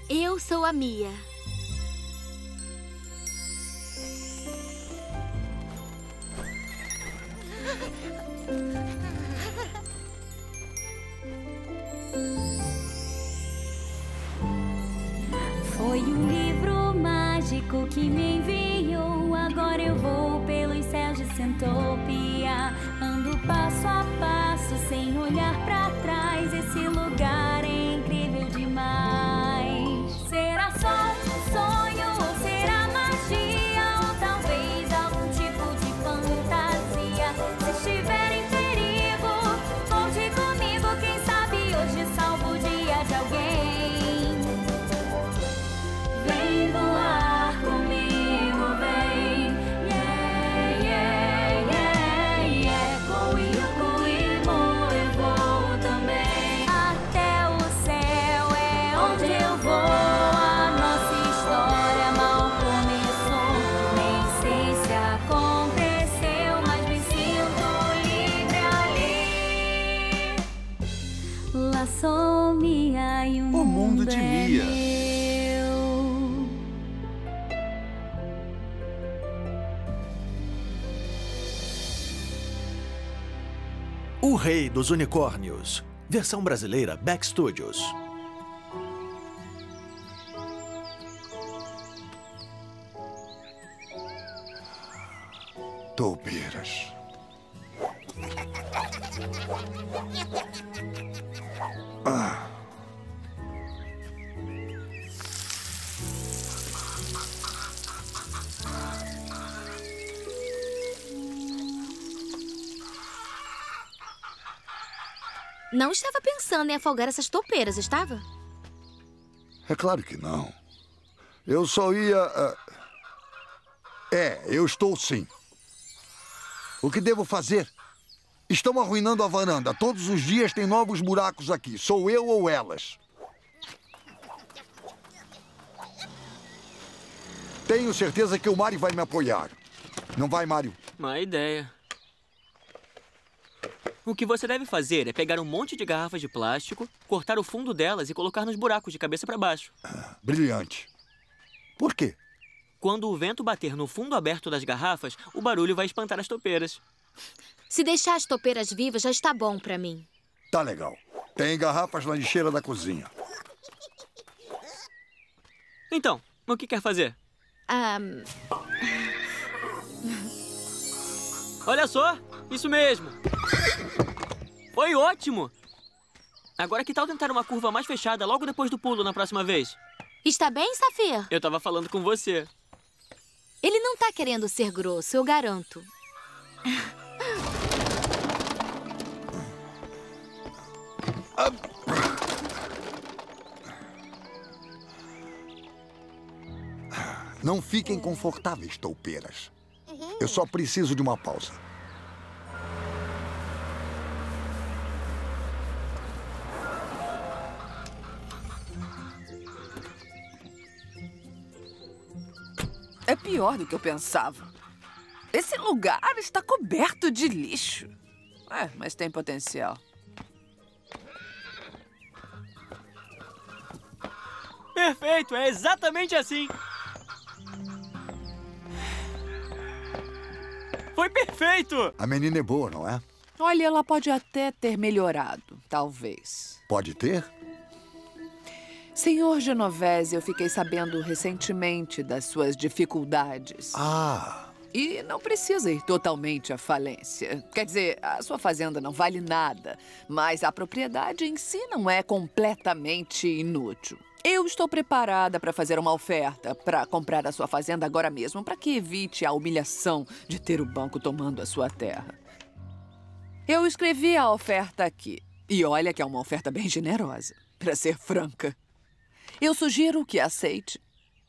Eu sou a Mia. Foi um livro mágico que me enviou. Agora eu vou pelos céus de Centopia. Ando passo a passo sem olhar pra trás. Esse lugar é incrível demais. Será só um sonho ou será magia? Ou talvez algum tipo de fantasia? Se estiver em perigo, volte comigo. Quem sabe hoje salvo o dia de alguém. Vem voar comigo, vem. Yeah, yeah, yeah, yeah. Com o Yuko eu vou também. Até o céu é onde eu vou. A nossa história mal começou. Nem sei se aconteceu, mas me sinto livre ali. Lá sou Mia e o mundo de Mia. meu. O Rei dos Unicórnios. Versão brasileira Back Studios. Toupeiras. Não estava pensando em afogar essas toupeiras, estava? É claro que não. Eu só ia... eu estou sim. O que devo fazer? Estão arruinando a varanda. Todos os dias tem novos buracos aqui. Sou eu ou elas? Tenho certeza que o Mário vai me apoiar. Não vai, Mário? Má ideia. O que você deve fazer é pegar um monte de garrafas de plástico, cortar o fundo delas e colocar nos buracos de cabeça para baixo. Brilhante. Por quê? Quando o vento bater no fundo aberto das garrafas, o barulho vai espantar as toupeiras. Se deixar as toupeiras vivas, já está bom pra mim. Tá legal. Tem garrafas na lixeira da cozinha. Então, o que quer fazer? Olha só! Isso mesmo! Foi ótimo! Agora que tal tentar uma curva mais fechada logo depois do pulo na próxima vez? Está bem, Safir? Eu tava falando com você. Ele não tá querendo ser grosso, eu garanto. Não fiquem confortáveis, toupeiras. Eu só preciso de uma pausa. É pior do que eu pensava. Esse lugar está coberto de lixo. Mas tem potencial. Perfeito! É exatamente assim! Foi perfeito! A menina é boa, não é? Olha, ela pode até ter melhorado, talvez. Pode ter? Senhor Genovese, eu fiquei sabendo recentemente das suas dificuldades. E não precisa ir totalmente à falência. Quer dizer, a sua fazenda não vale nada, mas a propriedade em si não é completamente inútil. Eu estou preparada para fazer uma oferta para comprar a sua fazenda agora mesmo, para que evite a humilhação de ter o banco tomando a sua terra. Eu escrevi a oferta aqui. E olha que é uma oferta bem generosa, para ser franca. Eu sugiro que aceite.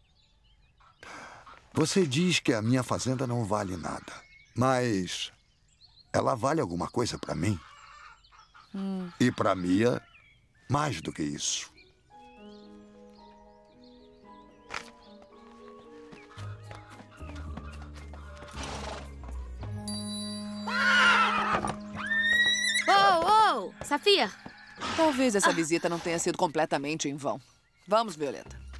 Você diz que a minha fazenda não vale nada, mas ela vale alguma coisa para mim. E para Mia, mais do que isso. Safir! Talvez essa visita não tenha sido completamente em vão. Vamos, Violeta.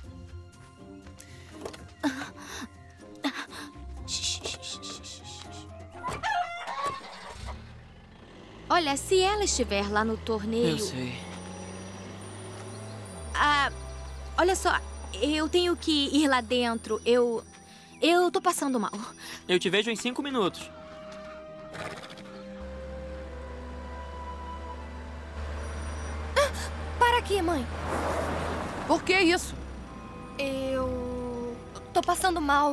Olha, se ela estiver lá no torneio... Eu sei. Olha só, eu tenho que ir lá dentro. Eu tô passando mal. Eu te vejo em 5 minutos. Para aqui, mãe. Por que isso? Eu tô passando mal.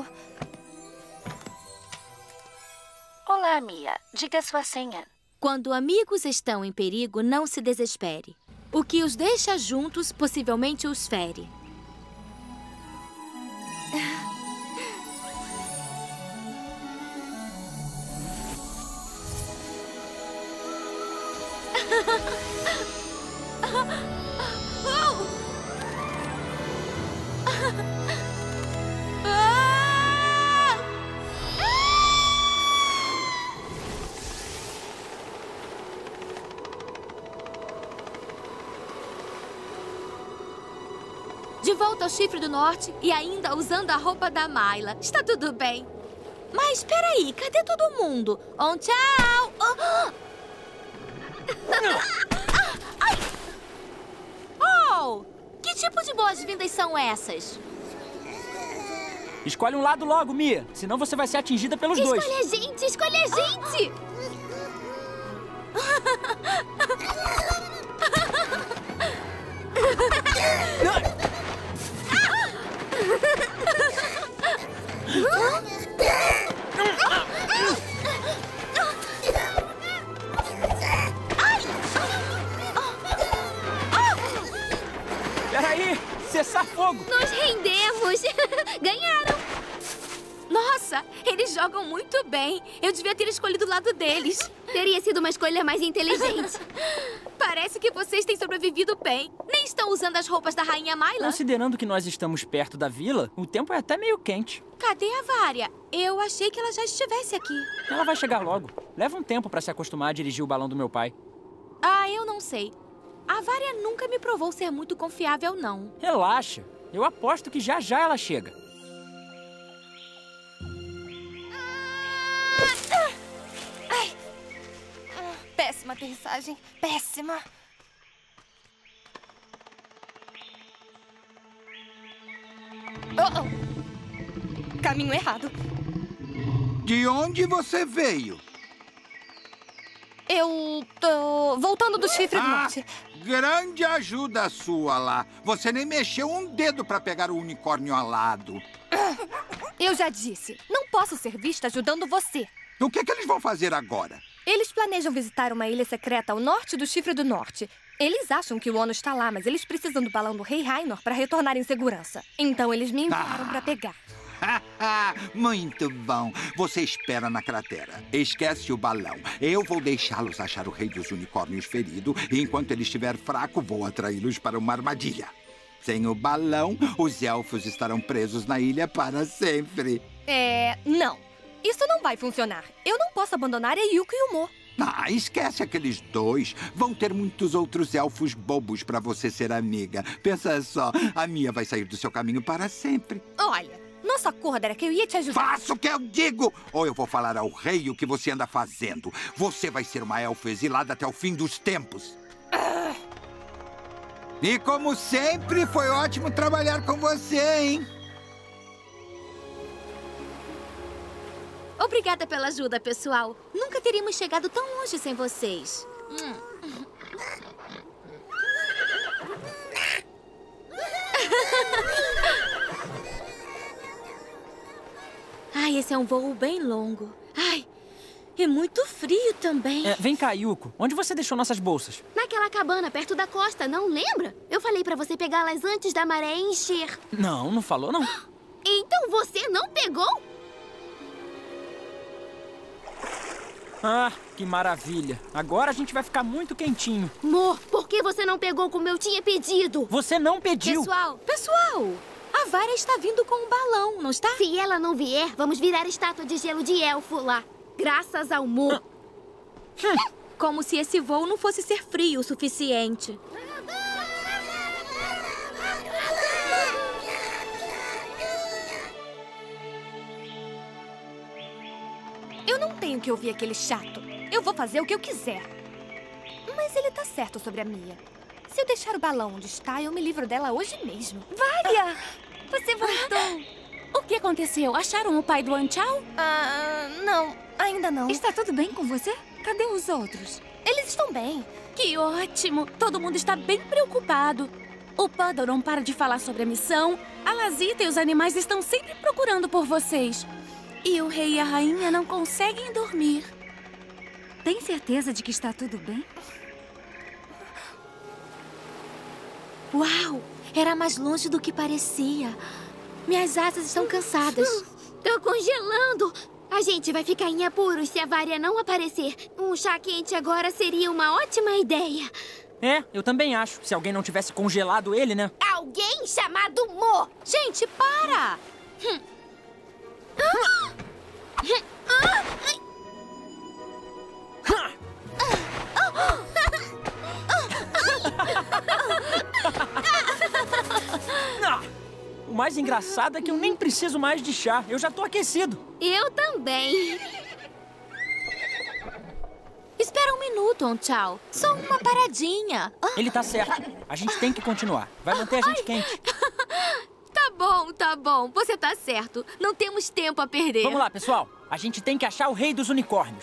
Olá, Mia. Diga sua senha. Quando amigos estão em perigo, não se desespere. O que os deixa juntos possivelmente os fere. De volta ao Chifre do Norte e ainda usando a roupa da Mayla. Está tudo bem. Mas peraí, cadê todo mundo? Tchau! Oh! Que tipo de boas-vindas são essas? Escolhe um lado logo, Mia. Senão você vai ser atingida pelos dois. Escolhe a gente! Escolhe a gente! Peraí! Cessar fogo! Nós rendemos! Ganharam! Nossa, eles jogam muito bem. Eu devia ter escolhido o lado deles. Teria sido uma escolha mais inteligente. Parece que vocês têm sobrevivido bem. Nem estão usando as roupas da Rainha Mayla. Considerando que nós estamos perto da vila, o tempo é até meio quente. Cadê a Vária? Eu achei que ela já estivesse aqui. Ela vai chegar logo. Leva um tempo pra se acostumar a dirigir o balão do meu pai. Eu não sei. A Vária nunca me provou ser muito confiável, não. Relaxa. Eu aposto que já já ela chega. Péssima aterrissagem. Péssima. Caminho errado. De onde você veio? Eu tô voltando do Chifre do Norte. Grande ajuda sua lá. Você nem mexeu um dedo pra pegar o unicórnio alado. Eu já disse, não posso ser vista ajudando você. O que eles vão fazer agora? Eles planejam visitar uma ilha secreta ao norte do Chifre do Norte. Eles acham que o Ono está lá, mas eles precisam do balão do Rei Rainor para retornar em segurança. Então eles me enviaram para pegar. Muito bom. Você espera na cratera. Esquece o balão. Eu vou deixá-los achar o Rei dos Unicórnios ferido e enquanto ele estiver fraco, vou atraí-los para uma armadilha. Sem o balão, os elfos estarão presos na ilha para sempre. Não. Isso não vai funcionar. Eu não posso abandonar a Yuko e o Mo. Esquece aqueles dois. Vão ter muitos outros elfos bobos para você ser amiga. Pensa só, a Mia vai sair do seu caminho para sempre. Olha, nosso acordo era que eu ia te ajudar. Faça o que eu digo! Ou eu vou falar ao rei o que você anda fazendo. Você vai ser uma elfa exilada até o fim dos tempos. E como sempre, foi ótimo trabalhar com você, hein? Obrigada pela ajuda, pessoal. Nunca teríamos chegado tão longe sem vocês. Esse é um voo bem longo. E muito frio também. Vem cá, Yuko. Onde você deixou nossas bolsas? Naquela cabana perto da costa, não lembra? Eu falei pra você pegá-las antes da maré encher. Não falou, não. Então você não pegou? Que maravilha. Agora a gente vai ficar muito quentinho. Mo, por que você não pegou como eu tinha pedido? Você não pediu. Pessoal, a Vária está vindo com um balão, não está? Se ela não vier, vamos virar estátua de gelo de elfo lá. Graças ao Mo. Como se esse voo não fosse ser frio o suficiente. Eu não tenho que ouvir aquele chato. Eu vou fazer o que eu quiser. Mas ele tá certo sobre a Mia. Se eu deixar o balão onde está, eu me livro dela hoje mesmo. Valia! Você voltou! O que aconteceu? Acharam o pai do Anchao? Não, ainda não. Está tudo bem com você? Cadê os outros? Eles estão bem. Que ótimo! Todo mundo está bem preocupado. O Puddle não para de falar sobre a missão. A Lazita e os animais estão sempre procurando por vocês. E o rei e a rainha não conseguem dormir. Tem certeza de que está tudo bem? Uau! Era mais longe do que parecia. Minhas asas estão cansadas. Tô congelando. A gente vai ficar em apuros se a Varia não aparecer. Um chá quente agora seria uma ótima ideia. É, eu também acho. Se alguém não tivesse congelado ele, né? Alguém chamado Mo! Gente, para! O mais engraçado é que eu nem preciso mais de chá. Eu já tô aquecido. Eu também. Espera um minuto, Anchao. Só uma paradinha. Ele tá certo. A gente tem que continuar. Vai manter a gente quente. Tá bom. Você tá certo. Não temos tempo a perder. Vamos lá, pessoal. A gente tem que achar o rei dos unicórnios.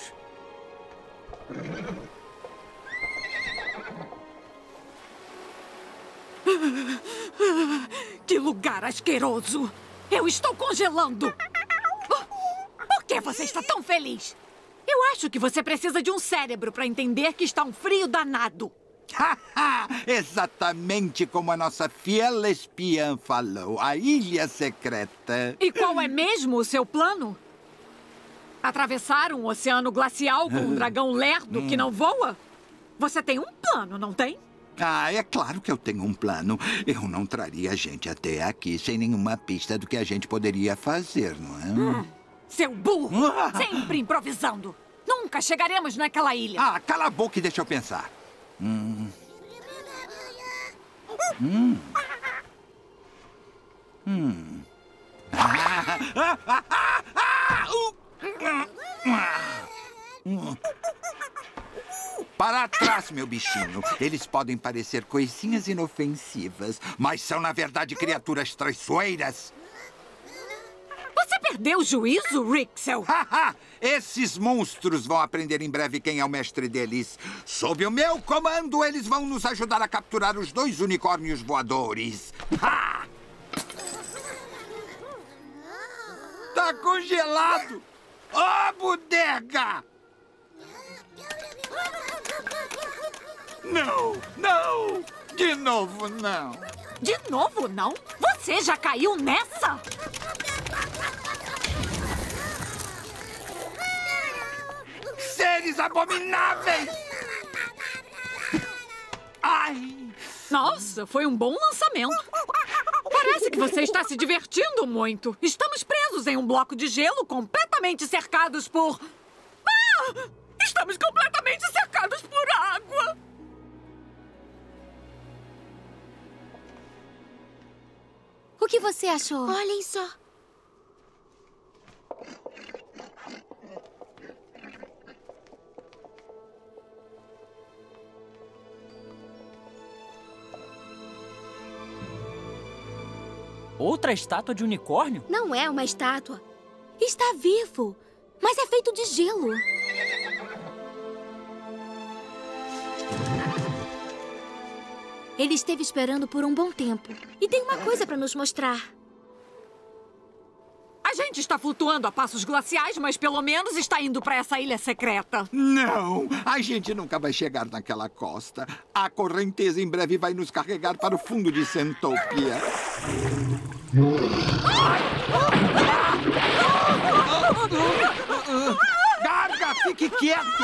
Que lugar asqueroso! Eu estou congelando! Por que você está tão feliz? Eu acho que você precisa de um cérebro para entender que está um frio danado. Exatamente como a nossa fiel espiã falou. A ilha secreta. E qual é mesmo o seu plano? Atravessar um oceano glacial com um dragão lerdo que não voa? Você tem um plano, não tem? Ah, é claro que eu tenho um plano. Eu não traria a gente até aqui sem nenhuma pista do que a gente poderia fazer, não é? Seu burro! Sempre improvisando! Nunca chegaremos naquela ilha! Ah, cala a boca e deixa eu pensar. Para trás, meu bichinho. Eles podem parecer coisinhas inofensivas, mas são, na verdade, criaturas traiçoeiras. Você perdeu o juízo, Rixel? Esses monstros vão aprender em breve quem é o mestre deles. Sob o meu comando, eles vão nos ajudar a capturar os 2 unicórnios voadores. Tá congelado! Bodega! Não! De novo, não! De novo, não? Você já caiu nessa? Seres abomináveis! Ai! Nossa, foi um bom lançamento. Parece que você está se divertindo muito. Estamos presos em um bloco de gelo, completamente cercados por... Estamos completamente cercados por água! O que você achou? Olhem só. Outra estátua de unicórnio? Não é uma estátua. Está vivo, mas é feito de gelo. Ele esteve esperando por um bom tempo. E tem uma coisa para nos mostrar. A gente está flutuando a passos glaciais, mas pelo menos está indo para essa ilha secreta. Não! A gente nunca vai chegar naquela costa. A correnteza em breve vai nos carregar para o fundo de Sentopia. Garga, fique quieto!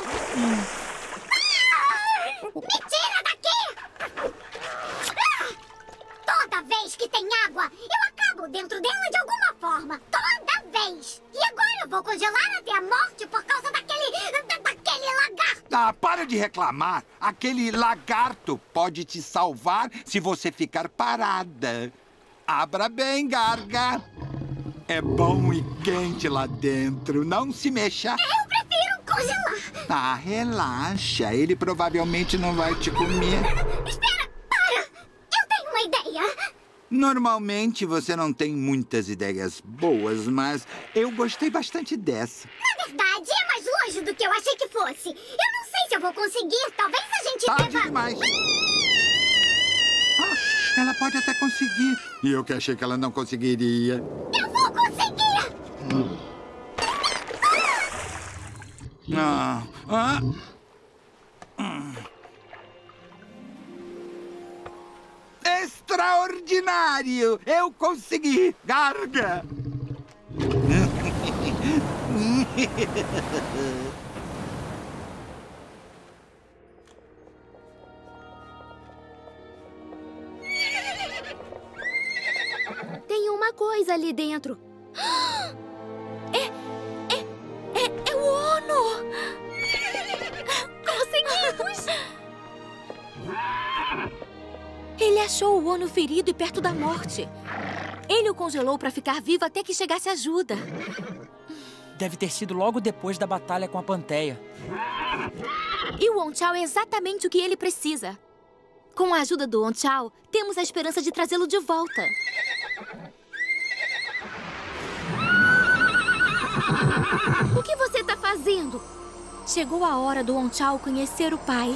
Me tira daqui! Toda vez que tem água, eu acabo dentro dela de alguma forma. Toda vez! E agora eu vou congelar até a morte por causa daquele lagarto. Ah, para de reclamar. Aquele lagarto pode te salvar se você ficar parada. Abra bem, Garga. É bom e quente lá dentro. Não se mexa. Eu prefiro congelar. Ah, relaxa. Ele provavelmente não vai te comer. Espera, para! Eu tenho uma ideia. Normalmente você não tem muitas ideias boas, mas eu gostei bastante dessa. Na verdade, é mais longe do que eu achei que fosse. Eu não sei se eu vou conseguir. Talvez a gente Tarde deva... demais. Ela pode até conseguir. E eu que achei que ela não conseguiria. Eu vou conseguir! Extraordinário! Eu consegui! Garga! Tem uma coisa ali dentro. É o Ono! Conseguimos! Ele achou o Ono ferido e perto da morte. Ele o congelou para ficar vivo até que chegasse ajuda. Deve ter sido logo depois da batalha com a Panteia. E o Onchao é exatamente o que ele precisa. Com a ajuda do Onchao, temos a esperança de trazê-lo de volta. O que você está fazendo? Chegou a hora do Onchao conhecer o pai.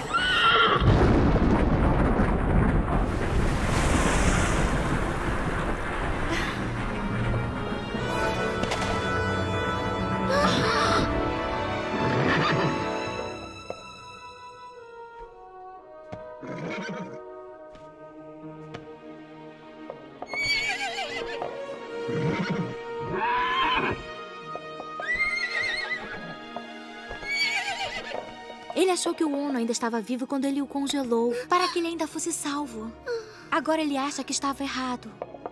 Ele achou que o Ono ainda estava vivo quando ele o congelou, para que ele ainda fosse salvo. Agora ele acha que estava errado.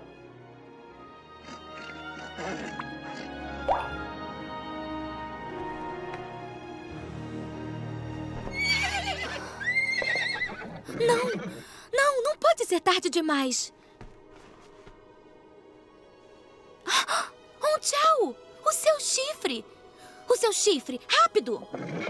Não pode ser tarde demais. Onchao! O seu chifre! O seu chifre! Rápido!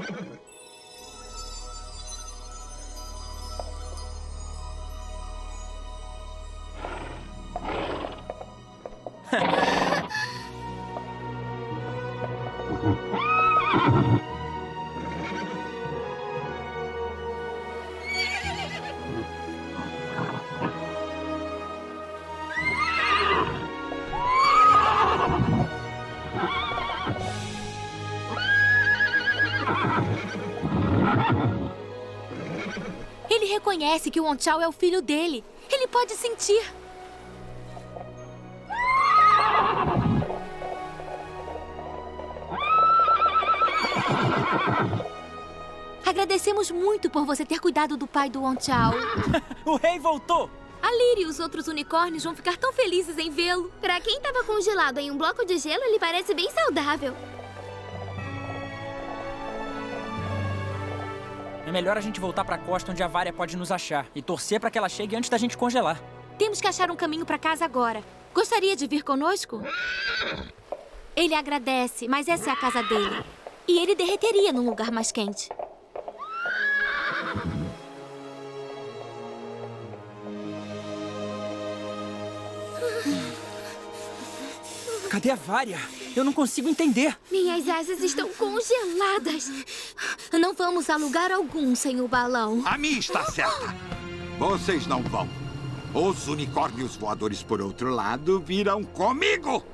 Ele reconhece que o Onchao é o filho dele. Ele pode sentir. Agradecemos muito por você ter cuidado do pai do Onchao. O rei voltou! A Lyre e os outros unicórnios vão ficar tão felizes em vê-lo. Pra quem estava congelado em um bloco de gelo, ele parece bem saudável. É melhor a gente voltar pra costa onde a Varia pode nos achar e torcer pra que ela chegue antes da gente congelar. Temos que achar um caminho pra casa agora. Gostaria de vir conosco? Ele agradece, mas essa é a casa dele. E ele derreteria num lugar mais quente. Cadê a Varia? Eu não consigo entender. Minhas asas estão congeladas. Não vamos a lugar algum sem o balão. A minha está certa. Vocês não vão. Os unicórnios voadores, por outro lado, virão comigo.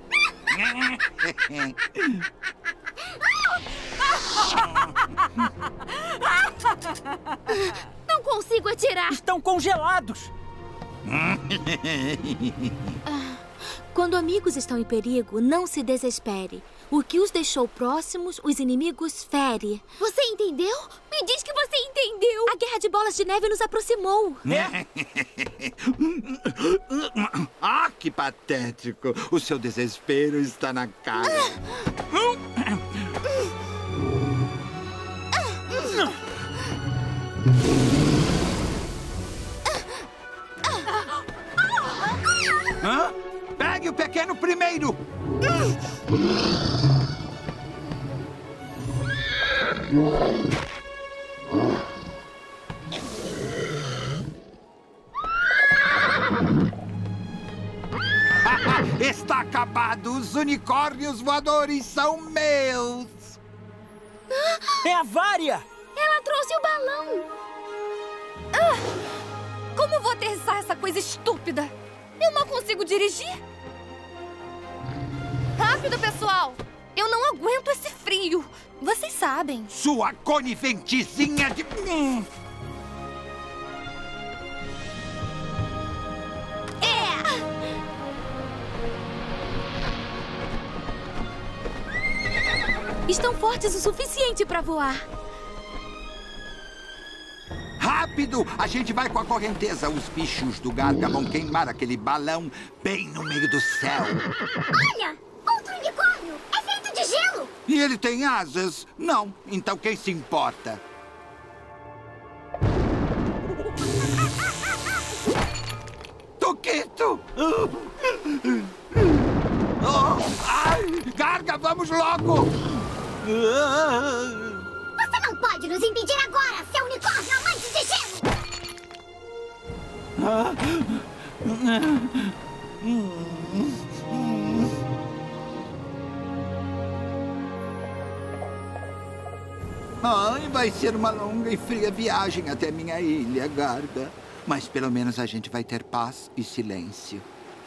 Não consigo atirar. Estão congelados. Quando amigos estão em perigo, não se desespere. O que os deixou próximos, os inimigos fere. Você entendeu? Me diz que você entendeu. A guerra de bolas de neve nos aproximou. Ah, que patético. O seu desespero está na cara. Hã? Pegue o pequeno primeiro! Está acabado! Os unicórnios voadores são meus! É a Vária! Ela trouxe o balão! Como eu vou aterrissar essa coisa estúpida? Eu não consigo dirigir! Rápido, pessoal! Eu não aguento esse frio! Vocês sabem! Sua coniventezinha de... Estão fortes o suficiente para voar. Rápido! A gente vai com a correnteza. Os bichos do Garga vão queimar aquele balão bem no meio do céu. Olha! Outro unicórnio! É feito de gelo! E ele tem asas? Não. Então quem se importa? Toquito! Ai! Garga, vamos logo! Você não pode nos impedir agora, seu unicórnio amante de gelo! Ai, vai ser uma longa e fria viagem até minha ilha, Garga. Mas pelo menos a gente vai ter paz e silêncio.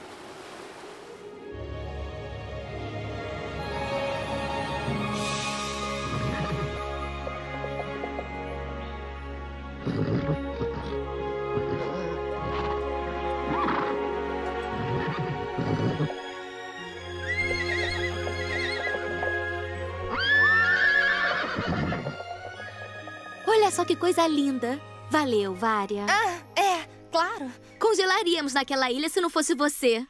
Olha só que coisa linda. Valeu, Vária. Claro. Congelaríamos naquela ilha se não fosse você.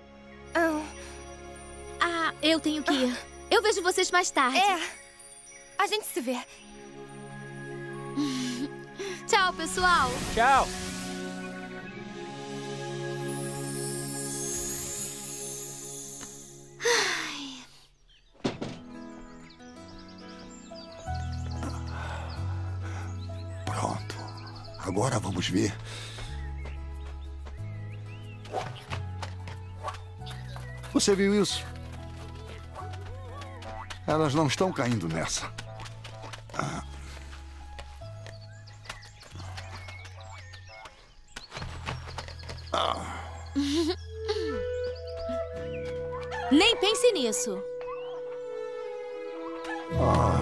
Eu tenho que ir. Eu vejo vocês mais tarde. A gente se vê. Tchau, pessoal. Tchau. Pronto. Agora vamos ver. Você viu isso? Elas não estão caindo nessa. Nem pense nisso.